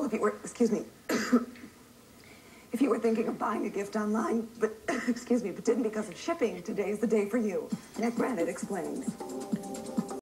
Well, if you were, excuse me, if you were thinking of buying a gift online, but, excuse me, but didn't because of shipping, today's the day for you. Nick Granite explains.